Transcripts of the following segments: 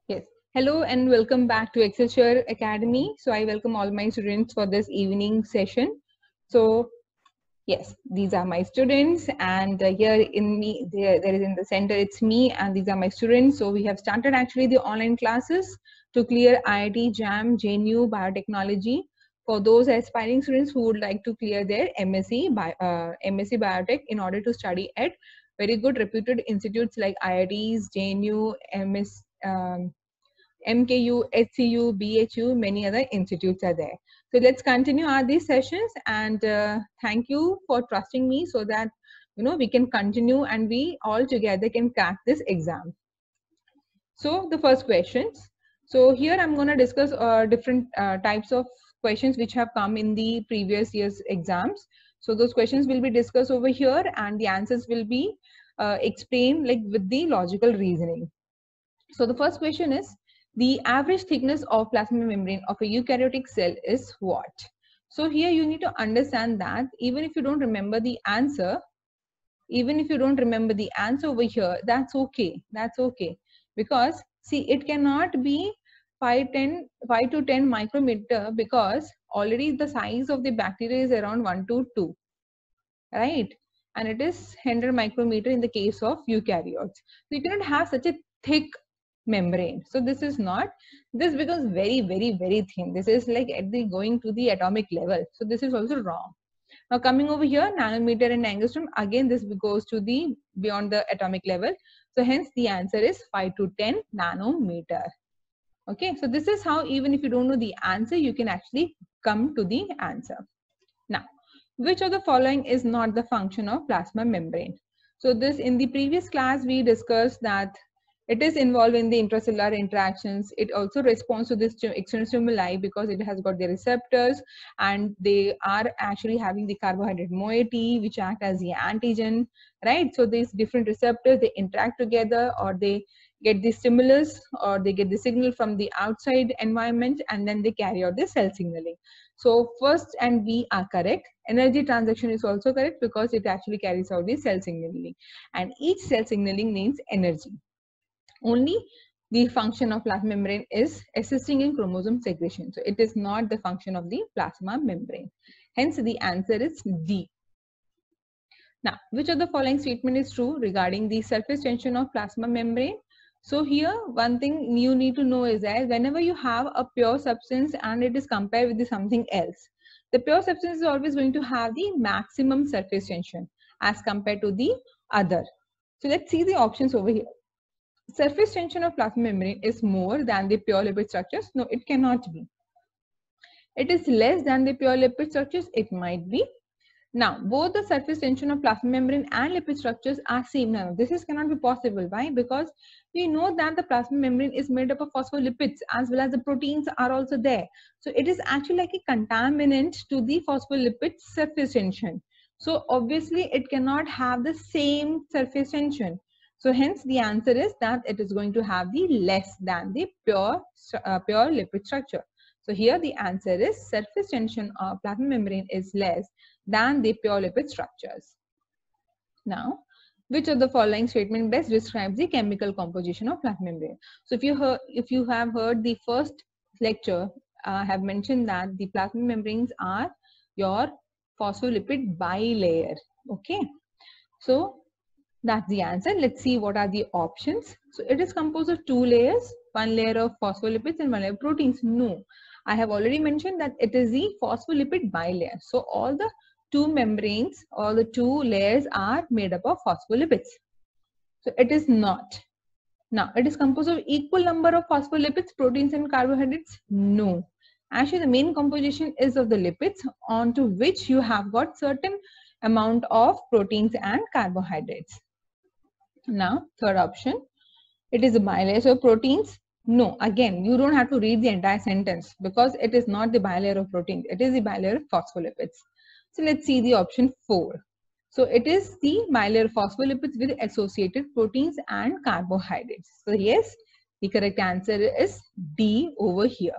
Yes. Hello and welcome back to Excelsior Academy. So I welcome all my students for this evening session. So yes, these are my students, and here in me, there is in the center, it's me, and these are my students. So we have started actually the online classes to clear IIT JAM JNU Biotechnology for those aspiring students who would like to clear their MSc Biotech in order to study at very good reputed institutes like IITs, JNU, MKU, HCU, BHU, many other institutes are there. So let's continue these sessions, and thank you for trusting me so that we can continue and we all together can crack this exam. So the first questions. So here I'm going to discuss different types of questions which have come in the previous year's exams. So those questions will be discussed over here, and the answers will be explained like with the logical reasoning. So the first question is, the average thickness of plasma membrane of a eukaryotic cell is what? So here you need to understand that even if you don't remember the answer, over here, that's okay. That's okay. Because see, it cannot be 5 to 10 micrometer, because already the size of the bacteria is around 1 to 2, right? And it is 100 micrometer in the case of eukaryotes. So you cannot have such a thick membrane. So this is not, this becomes very, very, very thin. This is like at the going to the atomic level. So this is also wrong. Now coming over here, nanometer and angstrom, again this goes to the beyond the atomic level. So hence the answer is 5 to 10 nanometer. Okay, so this is how, even if you don't know the answer, you can actually come to the answer. Now, which of the following is not the function of plasma membrane? So this, in the previous class we discussed that it is involved in the intracellular interactions. It also responds to this external stimuli because it has got the receptors, and they are actually having the carbohydrate moiety which act as the antigen, right? So these different receptors, they interact together, or they get the stimulus, or they get the signal from the outside environment, and then they carry out the cell signaling. So first and B are correct. Energy transaction is also correct because it actually carries out the cell signaling, and each cell signaling needs energy. Only the function of plasma membrane is assisting in chromosome segregation. So it is not the function of the plasma membrane. Hence the answer is D. Now, which of the following statement is true regarding the surface tension of plasma membrane? So here, one thing you need to know is that whenever you have a pure substance and it is compared with something else, the pure substance is always going to have the maximum surface tension as compared to the other. So let's see the options over here. Surface tension of plasma membrane is more than the pure lipid structures. No, it cannot be. It is less than the pure lipid structures. It might be. Now, both the surface tension of plasma membrane and lipid structures are same. Now, this cannot be possible. Why? Because we know that the plasma membrane is made up of phospholipids as well as the proteins are also there. So it is actually like a contaminant to the phospholipid surface tension. So obviously it cannot have the same surface tension. So hence the answer is that it is going to have the less than the pure lipid structure. So here the answer is surface tension of plasma membrane is less than the pure lipid structures. Now, which of the following statement best describes the chemical composition of plasma membrane? So if you have heard the first lecture, I have mentioned that the plasma membranes are your phospholipid bilayer. Okay, so that's the answer. Let's see what are the options. So it is composed of two layers, one layer of phospholipids and one layer of proteins. No, I have already mentioned that it is the phospholipid bilayer. So all the two membranes, all the two layers are made up of phospholipids. So it is not. Now, it is composed of equal number of phospholipids, proteins and carbohydrates. No. Actually, the main composition is of the lipids, onto which you have got certain amount of proteins and carbohydrates. Now, third option, it is a bilayer of proteins. No, again, you don't have to read the entire sentence because it is not the bilayer of proteins. It is the bilayer of phospholipids. So let's see the option 4. So it is the bilayer of phospholipids with associated proteins and carbohydrates. So yes, the correct answer is D over here.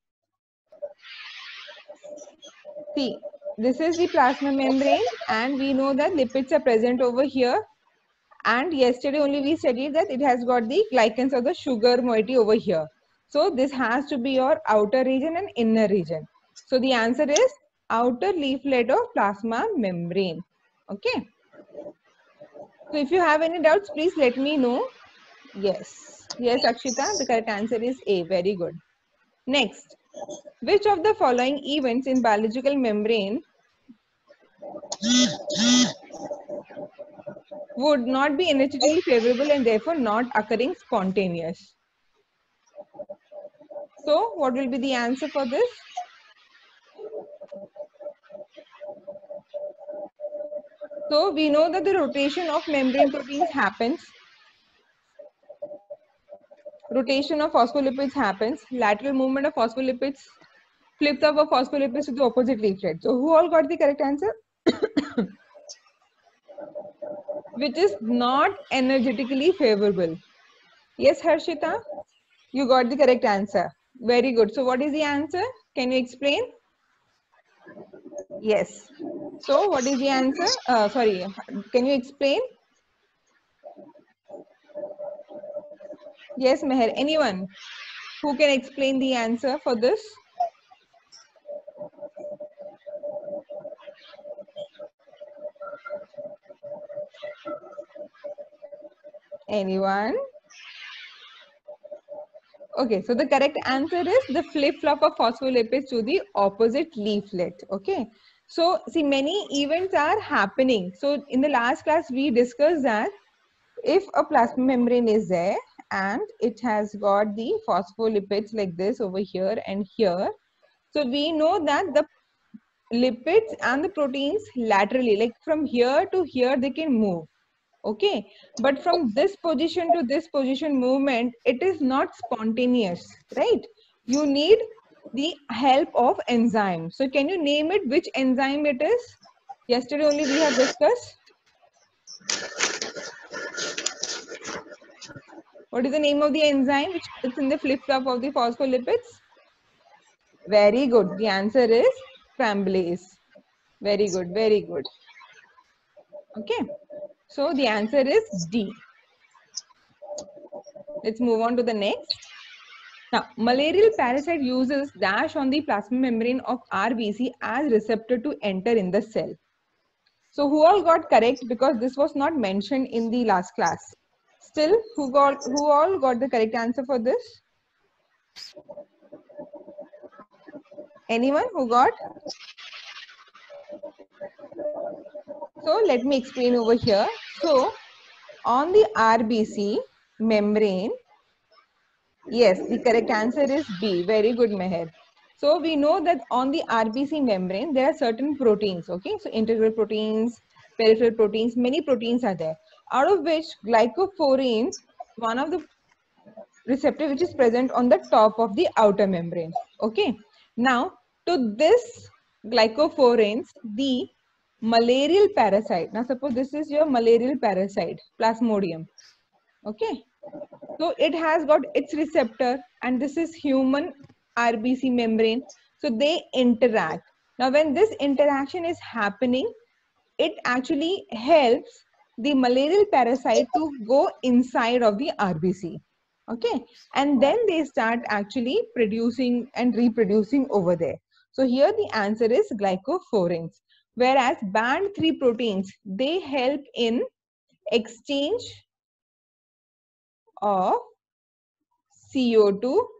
See, this is the plasma membrane, and we know that lipids are present over here, And yesterday only we studied that it has got the glycans of the sugar moiety over here. So this has to be your outer region and inner region. So the answer is outer leaflet of plasma membrane. Okay. So if you have any doubts, please let me know. Yes. Yes, Akshita, the correct answer is A. Very good. Next, which of the following events in biological membrane would not be energetically favorable and therefore not occurring spontaneous? So what will be the answer for this? So we know that the rotation of membrane proteins happens. Rotation of phospholipids happens. Lateral movement of phospholipids flips up of phospholipids to the opposite leaflet. So who all got the correct answer? Which is not energetically favorable. Yes, Harshita, you got the correct answer. Very good. So what is the answer? Can you explain? Yes. So what is the answer? Sorry, can you explain? Yes, Meher. Anyone who can explain the answer for this? Anyone? Okay, so the correct answer is the flip-flop of phospholipids to the opposite leaflet. Okay, so see, many events are happening. So in the last class, we discussed that if a plasma membrane is there and it has got the phospholipids like this over here and here, so we know that the lipids and the proteins laterally, like from here to here, they can move. Okay, but from this position to this position movement, it is not spontaneous, right? You need the help of enzyme. So can you name it which enzyme it is? Yesterday only we have discussed. What is the name of the enzyme which is in the flip-flop of the phospholipids? Very good. The answer is scramblase. Very good. Very good. Okay. So the answer is D. Let's move on to the next. Now, malarial parasite uses dash on the plasma membrane of RBC as receptor to enter in the cell. So who all got correct, because this was not mentioned in the last class? Still, who all got the correct answer for this? Anyone who got? So let me explain over here. So on the RBC membrane, yes, the correct answer is B. Very good, Meher. So we know that on the RBC membrane, there are certain proteins, okay? So integral proteins, peripheral proteins, many proteins are there, out of which glycophorin, one of the receptor which is present on the top of the outer membrane, okay? Now, to this glycophorins, the malarial parasite, now suppose this is your malarial parasite, Plasmodium, okay? So it has got its receptor and this is human RBC membrane. So they interact. Now when this interaction is happening, it actually helps the malarial parasite to go inside of the RBC. Okay. And then they start actually producing and reproducing over there. So here the answer is glycophorins. Whereas band 3 proteins, they help in exchange of CO2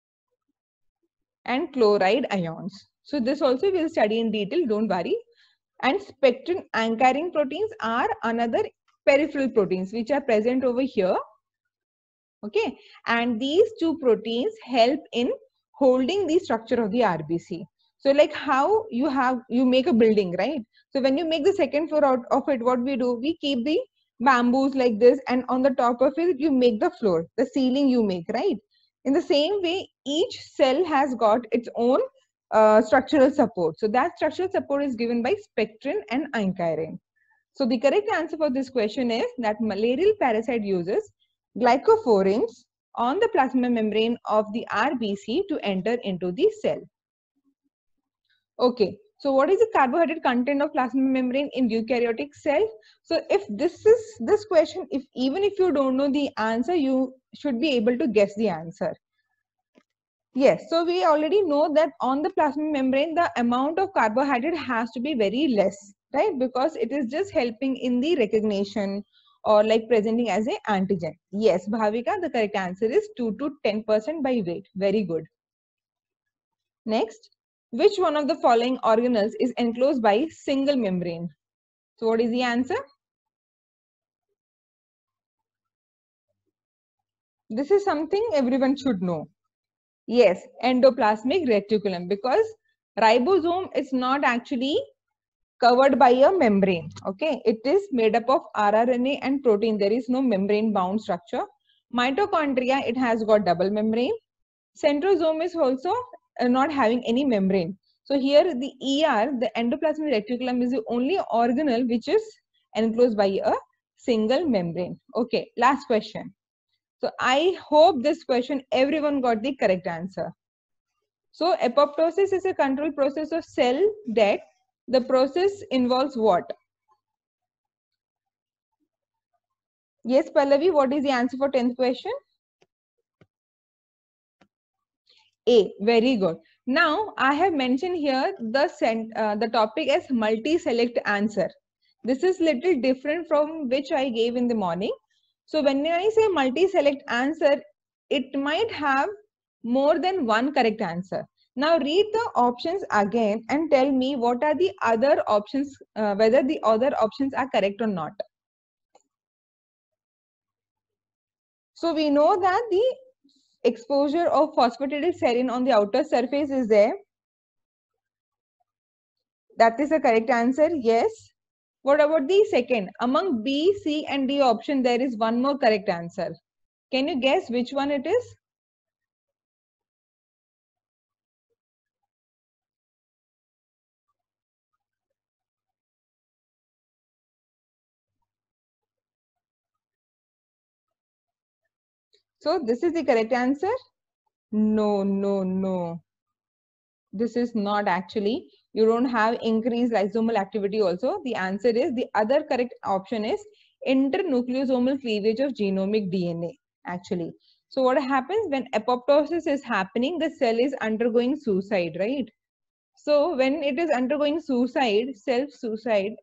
and chloride ions. So this also we'll study in detail, don't worry. And spectrin anchoring proteins are another peripheral proteins which are present over here. Okay, and these two proteins help in holding the structure of the RBC. So like how you make a building, right? So when you make the second floor out of it, what we do, we keep the bamboos like this, and on the top of it you make the floor, the ceiling you make, right? In the same way, each cell has got its own structural support. So that structural support is given by spectrin and ankyrin. So the correct answer for this question is that malarial parasite uses glycophorins on the plasma membrane of the RBC to enter into the cell. Okay, So what is the carbohydrate content of plasma membrane in eukaryotic cell? So if this question, even if you don't know the answer, you should be able to guess the answer. Yes, so we already know that on the plasma membrane, the amount of carbohydrate has to be very less, right? Because it is just helping in the recognition or like presenting as a antigen. Yes, Bhavika, the correct answer is 2 to 10% by weight. Very good. Next, which one of the following organelles is enclosed by single membrane? So what is the answer? This is something everyone should know. Yes, endoplasmic reticulum, because ribosome is not actually covered by a membrane. Okay, it is made up of rRNA and protein. There is no membrane bound structure. Mitochondria, it has got double membrane. Centrosome is also not having any membrane. So here the the endoplasmic reticulum, is the only organelle which is enclosed by a single membrane. Okay, last question. So I hope this question everyone got the correct answer. So apoptosis is a controlled process of cell death. The process involves what? Yes, Pallavi, what is the answer for 10th question? A, very good. Now I have mentioned here the topic as multi-select answer. This is little different from which I gave in the morning. So when I say multi-select answer, it might have more than one correct answer. Now read the options again and tell me what are the other options, whether the other options are correct or not. So we know that the exposure of phosphatidylserine on the outer surface is there. That is the correct answer. Yes. What about the second? Among B, C and D option, there is one more correct answer. Can you guess which one it is? So this is the correct answer? No, no, no. This is not actually. You don't have increased lysosomal activity also. The answer is, the other correct option is internucleosomal cleavage of genomic DNA actually. So what happens when apoptosis is happening, the cell is undergoing suicide, right? So when it is undergoing suicide, self-suicide,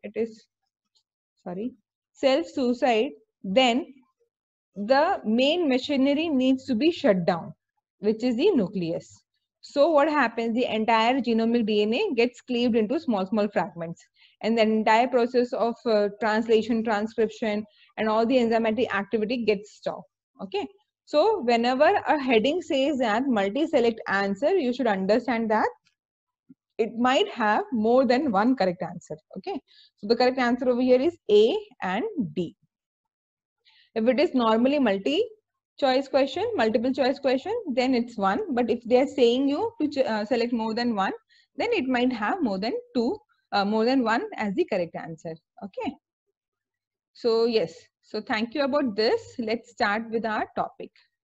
self-suicide, then the main machinery needs to be shut down, which is the nucleus. So what happens? The entire genomic DNA gets cleaved into small, small fragments. And the entire process of translation, transcription, and all the enzymatic activity gets stopped. Okay. So whenever a heading says that multi-select answer, you should understand that it might have more than one correct answer. Okay. So the correct answer over here is A and D. If it is normally multiple choice question, then it's one. But if they are saying you to select more than one, then it might have more than more than one as the correct answer. Okay. So yes. So thank you about this. Let's start with our topic.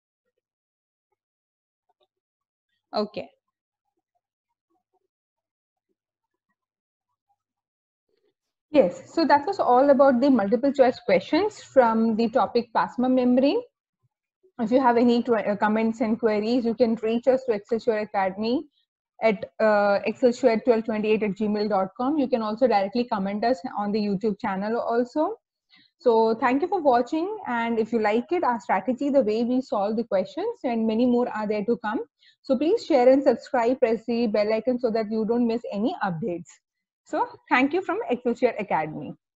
Okay. Yes. So that was all about the multiple choice questions from the topic plasma membrane. If you have any comments and queries, you can reach us to Excelsior Academy at excelsior1228@gmail.com. You can also directly comment us on the YouTube channel also. So thank you for watching. And if you like it, our strategy, the way we solve the questions, and many more are there to come. So please share and subscribe, press the bell icon so that you don't miss any updates. So thank you from Excelsior Academy.